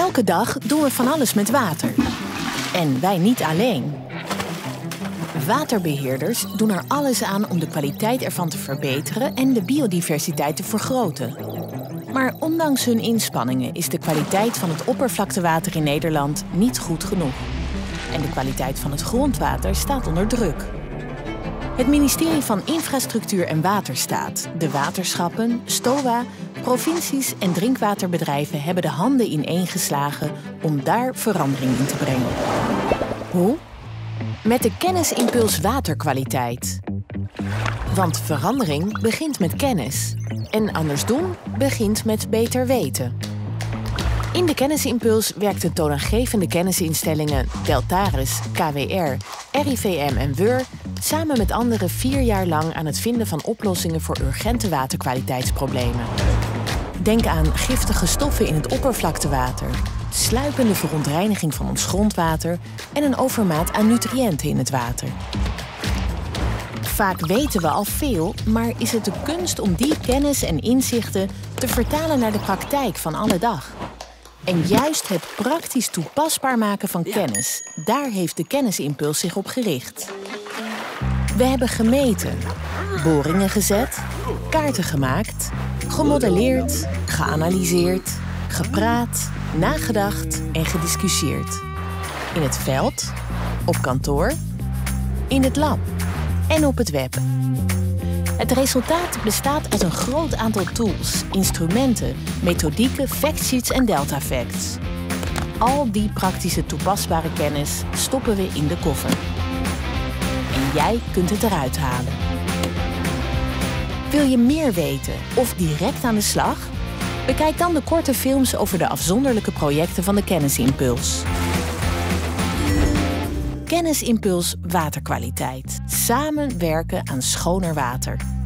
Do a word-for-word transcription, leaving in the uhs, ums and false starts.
Elke dag doen we van alles met water. En wij niet alleen. Waterbeheerders doen er alles aan om de kwaliteit ervan te verbeteren en de biodiversiteit te vergroten. Maar ondanks hun inspanningen is de kwaliteit van het oppervlaktewater in Nederland niet goed genoeg. En de kwaliteit van het grondwater staat onder druk. Het ministerie van Infrastructuur en Waterstaat, de waterschappen, STOWA, provincies en drinkwaterbedrijven hebben de handen ineengeslagen om daar verandering in te brengen. Hoe? Met de kennisimpuls waterkwaliteit. Want verandering begint met kennis. En anders doen begint met beter weten. In de kennisimpuls werkten toonaangevende kennisinstellingen Deltares, K W R, R I V M en W U R samen met anderen vier jaar lang aan het vinden van oplossingen voor urgente waterkwaliteitsproblemen. Denk aan giftige stoffen in het oppervlaktewater, sluipende verontreiniging van ons grondwater en een overmaat aan nutriënten in het water. Vaak weten we al veel, maar is het de kunst om die kennis en inzichten te vertalen naar de praktijk van alle dag? En juist het praktisch toepasbaar maken van kennis, daar heeft de kennisimpuls zich op gericht. We hebben gemeten, boringen gezet, kaarten gemaakt, gemodelleerd, geanalyseerd, gepraat, nagedacht en gediscussieerd. In het veld, op kantoor, in het lab en op het web. Het resultaat bestaat uit een groot aantal tools, instrumenten, methodieken, factsheets en delta-facts. Al die praktische toepasbare kennis stoppen we in de koffer. En jij kunt het eruit halen. Wil je meer weten of direct aan de slag? Bekijk dan de korte films over de afzonderlijke projecten van de Kennisimpuls. Kennisimpuls waterkwaliteit. Samen werken aan schoner water.